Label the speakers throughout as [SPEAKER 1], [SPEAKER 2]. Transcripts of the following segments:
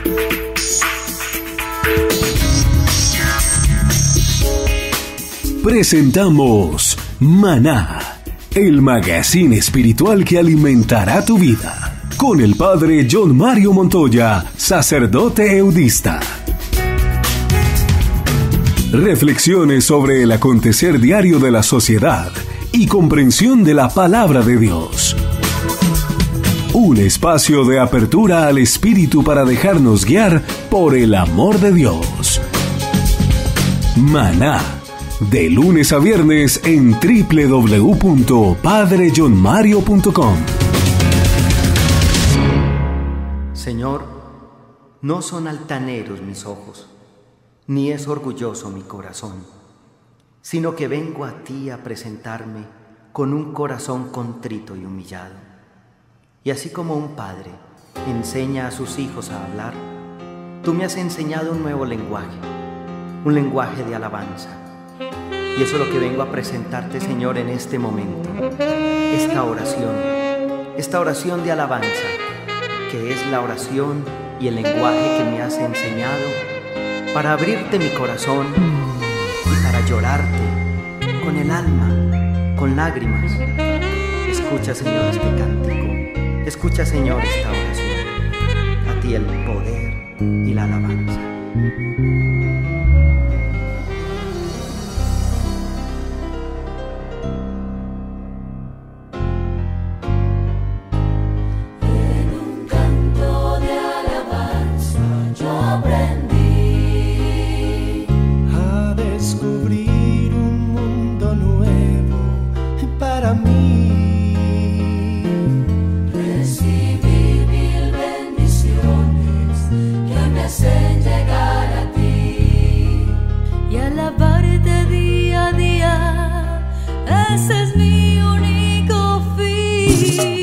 [SPEAKER 1] Presentamos Maná, el magazine espiritual que alimentará tu vida, con el padre John Mario Montoya, sacerdote eudista. Reflexiones sobre el acontecer diario de la sociedad y comprensión de la palabra de Dios. Un espacio de apertura al espíritu para dejarnos guiar por el amor de Dios. Maná, de lunes a viernes en www.padrejohnmario.com.
[SPEAKER 2] Señor, no son altaneros mis ojos, ni es orgulloso mi corazón, sino que vengo a ti a presentarme con un corazón contrito y humillado. Y así como un padre enseña a sus hijos a hablar, tú me has enseñado un nuevo lenguaje, un lenguaje de alabanza. Y eso es lo que vengo a presentarte, Señor, en este momento. Esta oración de alabanza, que es la oración y el lenguaje que me has enseñado para abrirte mi corazón y para llorarte con el alma, con lágrimas. Escucha, Señor, este cántico. Escucha, Señor, esta oración. A ti el poder y la alabanza.
[SPEAKER 3] Ese es mi único fin.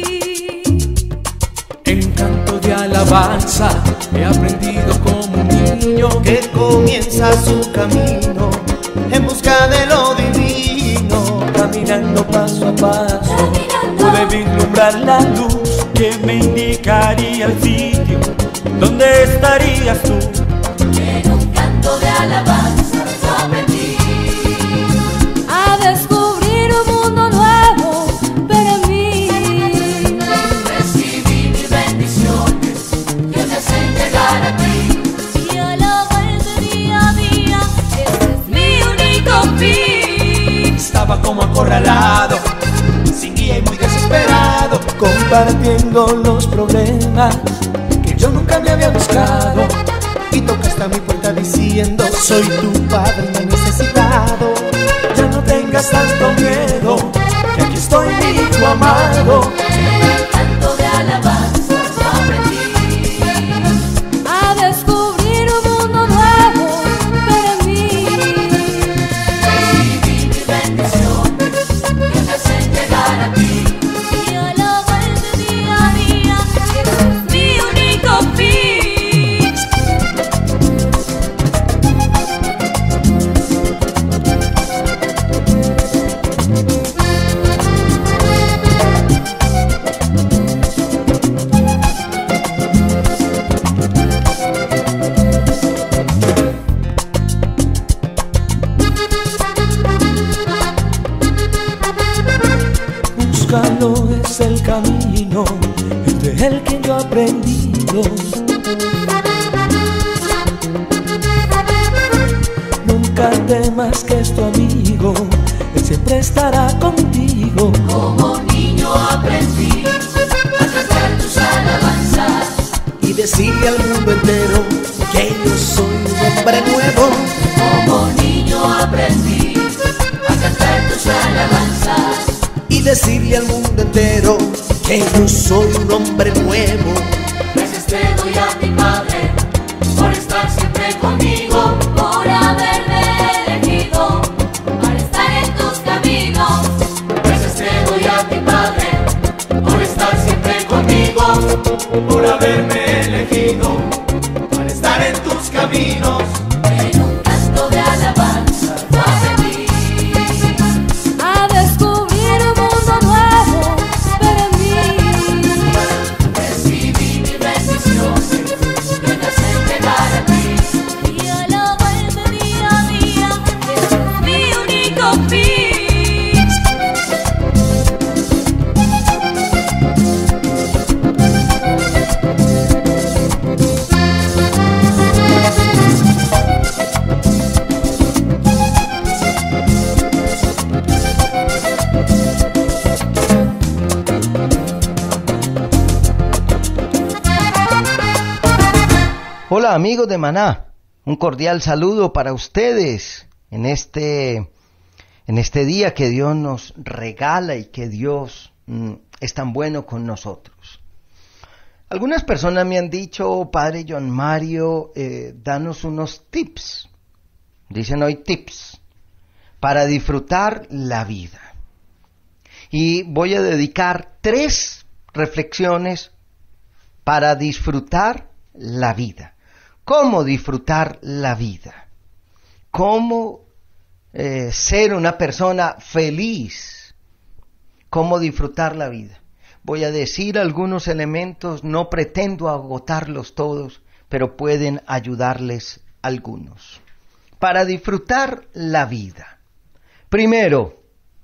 [SPEAKER 4] En canto de alabanza he aprendido como un niño
[SPEAKER 5] que comienza su camino en busca de lo divino.
[SPEAKER 4] Caminando paso a paso pude vislumbrar la luz que me indicaría el sitio donde estarías tú.
[SPEAKER 3] En un canto de alabanza yo aprendí a descubrir un mundo nuevo para mí.
[SPEAKER 6] Recibí mis bendiciones que me hacen llegar a ti
[SPEAKER 3] y alabarte día a día. Ese es mi único fin.
[SPEAKER 4] Estaba como acorralado, sin guía y muy desesperado, compartiendo los problemas que yo nunca me había buscado.
[SPEAKER 5] Y tocaste a mi puerta diciendo: soy tu padre, me he necesitado.
[SPEAKER 4] Ya no tengas tanto miedo, que aquí estoy, mi hijo amado.
[SPEAKER 6] En el canto de alabanza yo aprendí
[SPEAKER 3] a descubrir un mundo nuevo para mí.
[SPEAKER 6] Recibí mis bendiciones que me hacen llegar a ti
[SPEAKER 3] Y alabarte día a día. Ese es mi único fin.
[SPEAKER 4] Buscando es el camino, es de él que yo he aprendido. Nunca temas que es tu amigo, él siempre estará contigo.
[SPEAKER 6] Como niño aprendí a cantar tus alabanzas
[SPEAKER 5] Y decirle al mundo entero que yo soy un hombre nuevo.
[SPEAKER 6] Como niño aprendí a cantar tus alabanzas
[SPEAKER 5] Y decirle al mundo entero que yo soy un hombre nuevo.
[SPEAKER 6] Gracias te doy a mi Padre por estar siempre conmigo, por haberme elegido para estar en tus caminos. Gracias te doy a mi Padre por estar siempre conmigo,
[SPEAKER 4] Por haberme elegido para estar en tus caminos.
[SPEAKER 6] en un canto de alabanza yo aprendí
[SPEAKER 3] A descubrir un mundo nuevo para mí.
[SPEAKER 6] recibí mis bendiciones que me hacen
[SPEAKER 7] Hola amigos de Maná, un cordial saludo para ustedes en este día que Dios nos regala y que Dios es tan bueno con nosotros. Algunas personas me han dicho, Padre John Mario, danos unos tips, dicen hoy tips, para disfrutar la vida. Y voy a dedicar 3 reflexiones para disfrutar la vida. ¿Cómo disfrutar la vida? ¿Cómo ser una persona feliz? ¿Cómo disfrutar la vida? Voy a decir algunos elementos, no pretendo agotarlos todos, pero pueden ayudarles algunos. Para disfrutar la vida. Primero,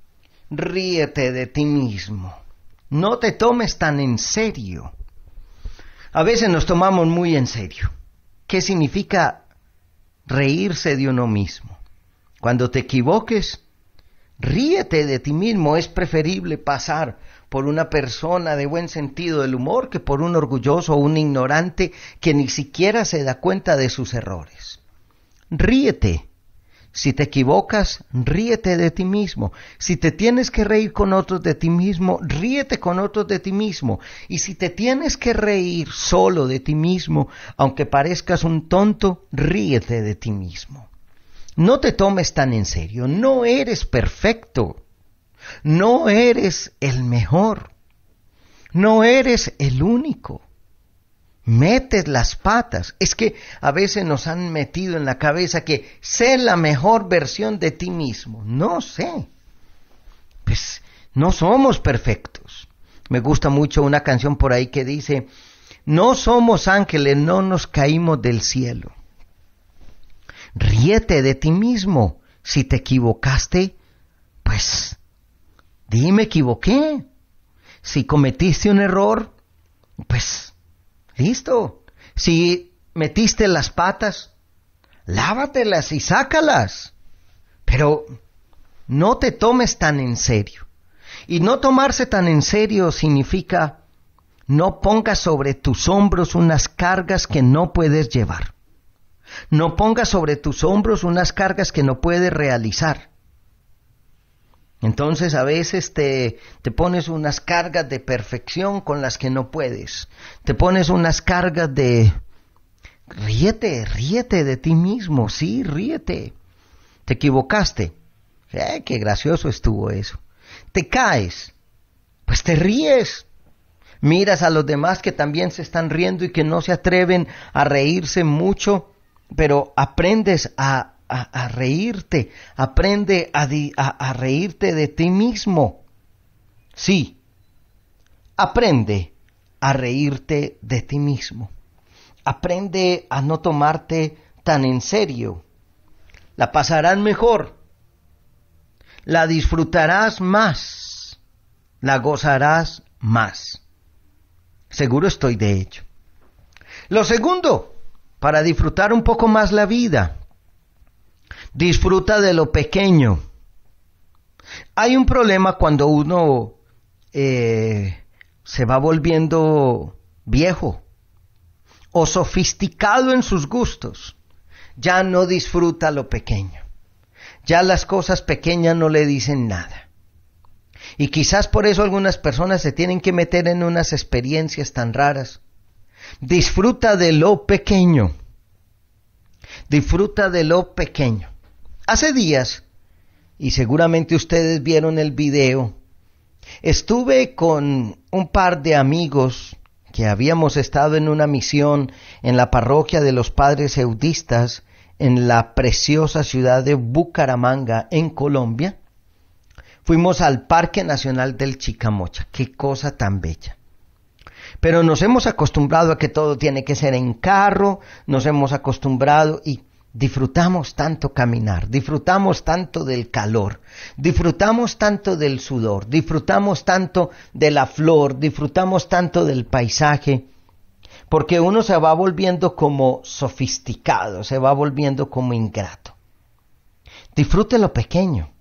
[SPEAKER 7] ríete de ti mismo. No te tomes tan en serio. A veces nos tomamos muy en serio. ¿Qué significa reírse de uno mismo? Cuando te equivoques, ríete de ti mismo. Es preferible pasar por una persona de buen sentido del humor que por un orgulloso o un ignorante que ni siquiera se da cuenta de sus errores. Ríete. Si te equivocas, ríete de ti mismo. Si te tienes que reír con otros de ti mismo, ríete con otros de ti mismo. Y si te tienes que reír solo de ti mismo, aunque parezcas un tonto, ríete de ti mismo. No te tomes tan en serio. No eres perfecto. No eres el mejor. No eres el único. Metes las patas. Es que a veces nos han metido en la cabeza que sé la mejor versión de ti mismo. No sé. Pues no somos perfectos. Me gusta mucho una canción por ahí que dice, no somos ángeles, no nos caímos del cielo. Ríete de ti mismo. Si te equivocaste, pues di me equivoqué. Si cometiste un error, pues listo. Si metiste las patas, lávatelas y sácalas. Pero no te tomes tan en serio. Y no tomarse tan en serio significa no pongas sobre tus hombros unas cargas que no puedes llevar. No pongas sobre tus hombros unas cargas que no puedes realizar. Entonces a veces te pones unas cargas de perfección con las que no puedes. Te pones unas cargas de... Ríete de ti mismo, sí, ríete. Te equivocaste. Qué gracioso estuvo eso. Te caes, pues te ríes. Miras a los demás que también se están riendo y que no se atreven a reírse mucho, pero aprendes a reírte, aprende a reírte de ti mismo. Sí, aprende a reírte de ti mismo. Aprende a no tomarte tan en serio. La pasarás mejor, la disfrutarás más, la gozarás más. Seguro estoy de ello. Lo segundo, para disfrutar un poco más la vida, disfruta de lo pequeño. Hay un problema cuando uno se va volviendo viejo o sofisticado en sus gustos. Ya no disfruta lo pequeño. Ya las cosas pequeñas no le dicen nada. Y quizás por eso algunas personas se tienen que meter en unas experiencias tan raras. Disfruta de lo pequeño. Disfruta de lo pequeño. Hace días, y seguramente ustedes vieron el video, estuve con un par de amigos que habíamos estado en una misión en la parroquia de los Padres Eudistas en la preciosa ciudad de Bucaramanga, en Colombia. Fuimos al Parque Nacional del Chicamocha. ¡Qué cosa tan bella! Pero nos hemos acostumbrado a que todo tiene que ser en carro, nos hemos acostumbrado y disfrutamos tanto caminar, disfrutamos tanto del calor, disfrutamos tanto del sudor, disfrutamos tanto de la flor, disfrutamos tanto del paisaje, porque uno se va volviendo como sofisticado, se va volviendo como ingrato. Disfrute lo pequeño,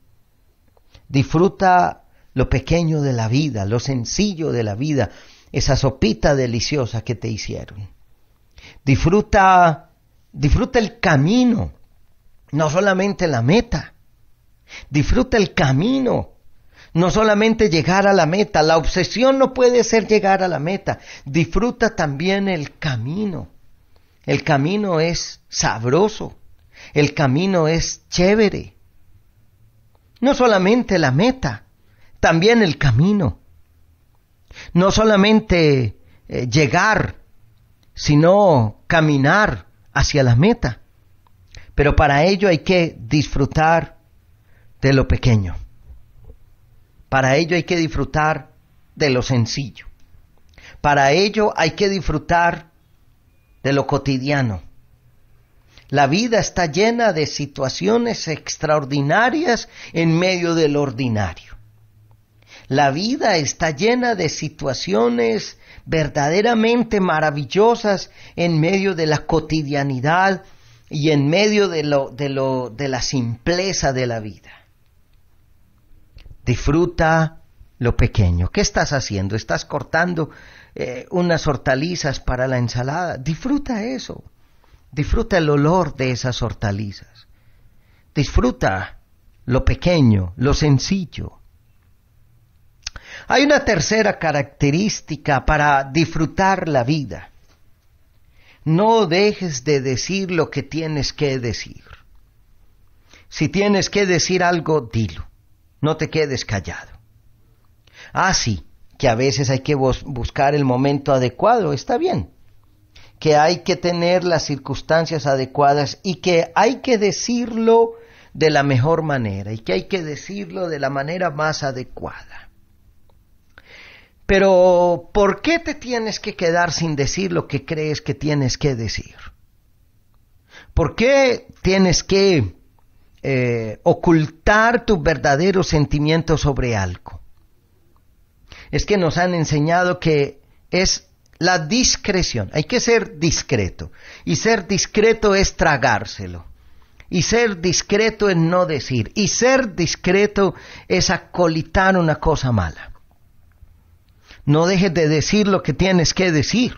[SPEAKER 7] disfruta lo pequeño de la vida, lo sencillo de la vida, esa sopita deliciosa que te hicieron. Disfruta el camino, no solamente la meta. Disfruta el camino, no solamente llegar a la meta. La obsesión no puede ser llegar a la meta. Disfruta también el camino. El camino es sabroso. El camino es chévere. No solamente la meta, también el camino. No solamente llegar, sino caminar hacia la meta. Pero para ello hay que disfrutar de lo pequeño. Para ello hay que disfrutar de lo sencillo. Para ello hay que disfrutar de lo cotidiano. La vida está llena de situaciones extraordinarias en medio del ordinario. La vida está llena de situaciones verdaderamente maravillosas en medio de la cotidianidad y en medio de la simpleza de la vida. Disfruta lo pequeño. ¿Qué estás haciendo? ¿Estás cortando unas hortalizas para la ensalada? Disfruta eso. Disfruta el olor de esas hortalizas. Disfruta lo pequeño, lo sencillo. Hay una tercera característica para disfrutar la vida. No dejes de decir lo que tienes que decir. Si tienes que decir algo, dilo. No te quedes callado. Sí, que a veces hay que buscar el momento adecuado, está bien. Que hay que tener las circunstancias adecuadas y que hay que decirlo de la mejor manera y que hay que decirlo de la manera más adecuada. Pero, ¿por qué te tienes que quedar sin decir lo que crees que tienes que decir? ¿Por qué tienes que ocultar tus verdaderos sentimientos sobre algo? Es que nos han enseñado que es la discreción. Hay que ser discreto. Y ser discreto es tragárselo. Y ser discreto es no decir. Y ser discreto es acolitar una cosa mala. No dejes de decir lo que tienes que decir.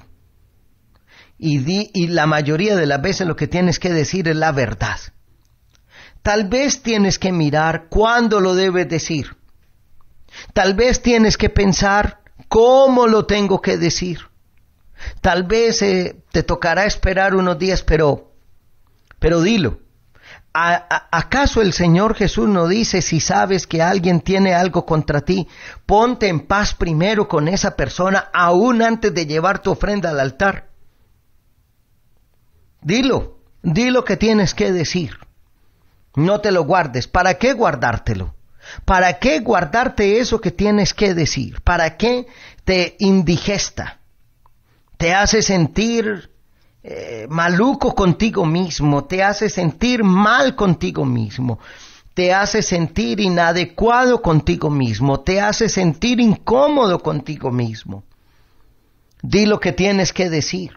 [SPEAKER 7] Y la mayoría de las veces lo que tienes que decir es la verdad. Tal vez tienes que mirar cuándo lo debes decir. Tal vez tienes que pensar cómo lo tengo que decir. Tal vez te tocará esperar unos días, pero dilo. ¿Acaso el Señor Jesús no dice, si sabes que alguien tiene algo contra ti, ponte en paz primero con esa persona, aún antes de llevar tu ofrenda al altar? Dilo que tienes que decir. No te lo guardes. ¿Para qué guardártelo? ¿Para qué guardarte eso que tienes que decir? ¿Para qué te indigesta? Te hace sentir maluco contigo mismo, te hace sentir mal contigo mismo, te hace sentir inadecuado contigo mismo, te hace sentir incómodo contigo mismo. Di lo que tienes que decir.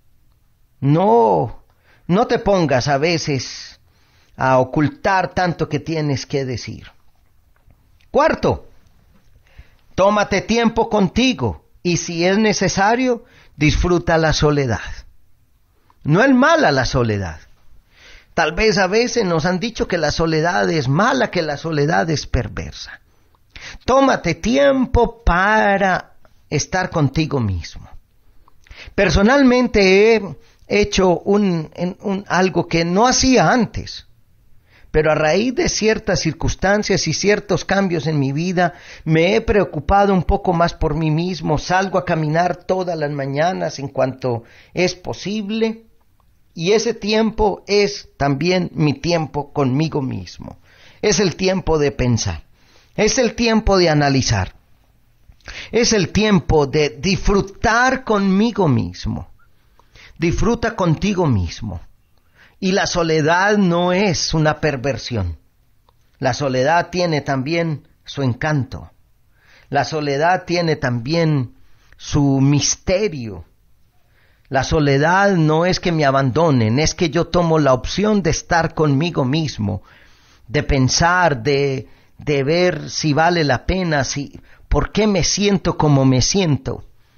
[SPEAKER 7] No te pongas a veces a ocultar tanto que tienes que decir. Cuarto, tómate tiempo contigo y si es necesario, disfruta la soledad. No es mala la soledad. Tal vez a veces nos han dicho que la soledad es mala, que la soledad es perversa. Tómate tiempo para estar contigo mismo. Personalmente he hecho algo que no hacía antes, pero a raíz de ciertas circunstancias y ciertos cambios en mi vida, me he preocupado un poco más por mí mismo. Salgo a caminar todas las mañanas en cuanto es posible. Y ese tiempo es también mi tiempo conmigo mismo. Es el tiempo de pensar. Es el tiempo de analizar. Es el tiempo de disfrutar conmigo mismo. Disfruta contigo mismo. Y la soledad no es una perversión. La soledad tiene también su encanto. La soledad tiene también su misterio. La soledad no es que me abandonen, es que yo tomo la opción de estar conmigo mismo, de pensar, de ver si vale la pena, por qué me siento como me siento.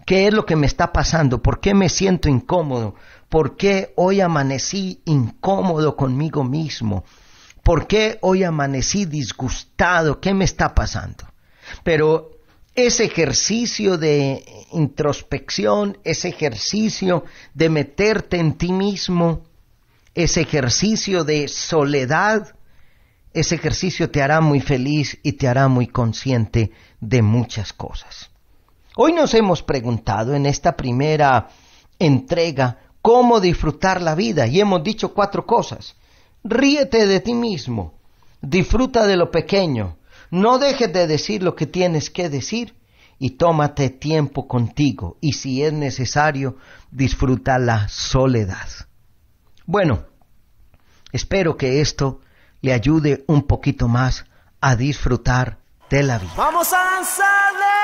[SPEAKER 7] ¿Qué es lo que me está pasando? ¿Por qué me siento incómodo? ¿Por qué hoy amanecí incómodo conmigo mismo? ¿Por qué hoy amanecí disgustado? ¿Qué me está pasando? Pero ese ejercicio de introspección, ese ejercicio de meterte en ti mismo, ese ejercicio de soledad, ese ejercicio te hará muy feliz y te hará muy consciente de muchas cosas. Hoy nos hemos preguntado en esta primera entrega cómo disfrutar la vida y hemos dicho 4 cosas. Ríete de ti mismo, disfruta de lo pequeño, no dejes de decir lo que tienes que decir y tómate tiempo contigo y si es necesario disfruta la soledad. Bueno, espero que esto le ayude un poquito más a disfrutar de la vida.
[SPEAKER 4] ¡Vamos a danzarle!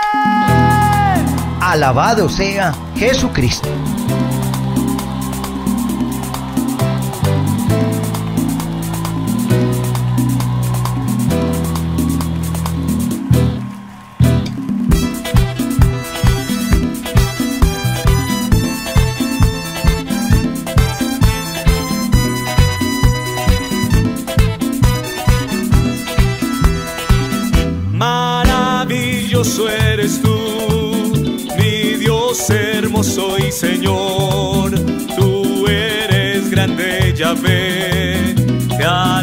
[SPEAKER 7] Alabado sea Jesucristo.
[SPEAKER 8] Maravilloso eres tú, mi Dios hermoso y Señor. Tú eres grande, Yahvé, te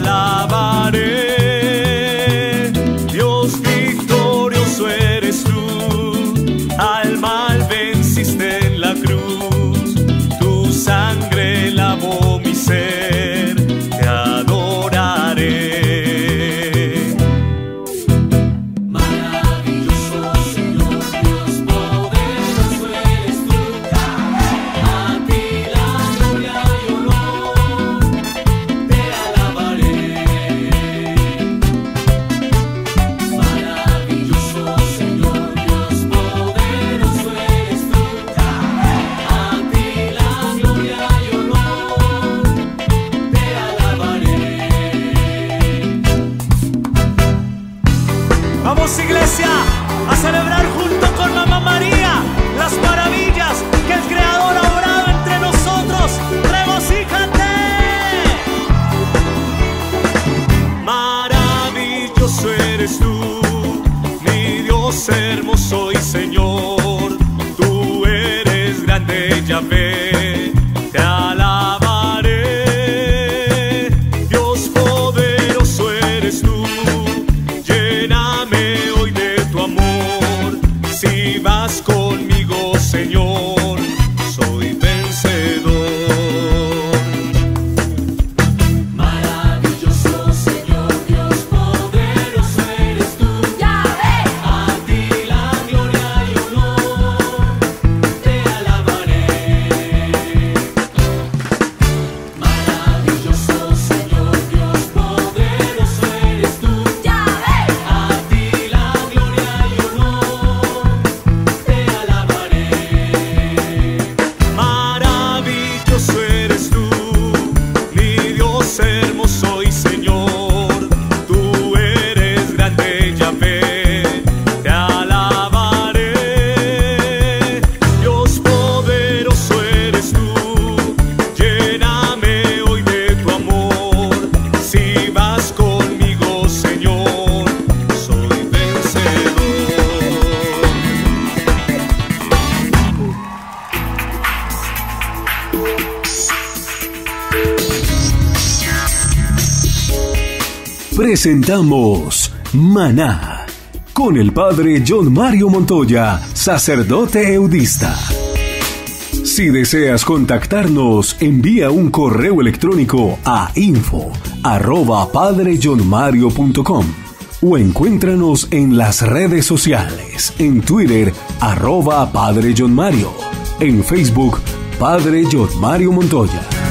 [SPEAKER 8] alabaré. Dios victorioso eres tú, al mal venciste en la cruz. Tu sangre lavó mi ser, te adoraré. Vamos, iglesia, a celebrar junto con Mamá María las maravillas que el Creador ha obrado entre nosotros. ¡Regocíjate! Maravilloso eres tú, mi Dios hermoso y Señor. Tú eres grande, Yahvé, te alabaré. Dios poderoso eres tú, lléname hoy de tu amor. Si vas conmigo, Señor, soy vencedor. Maravilloso Señor, Dios poderoso eres tú.
[SPEAKER 6] ¡Yahvé!
[SPEAKER 8] A ti la gloria y honor, te alabaré. Maravilloso Señor, Dios poderoso eres tú.
[SPEAKER 6] ¡Yahvé!
[SPEAKER 8] A ti la gloria y honor, te alabaré. Maravilloso eres tú, mi Dios hermoso y Señor. Tú eres grande, Yahvé, te alabaré. Dios poderoso eres tú, lléname hoy de tu amor. Si vas conmigo, Señor, soy vencedor.
[SPEAKER 1] Presentamos Maná con el Padre John Mario Montoya, sacerdote eudista. Si deseas contactarnos, envía un correo electrónico a info@padrejohnmario.com o encuéntranos en las redes sociales, en Twitter @Padre John Mario, en Facebook Padre John Mario Montoya.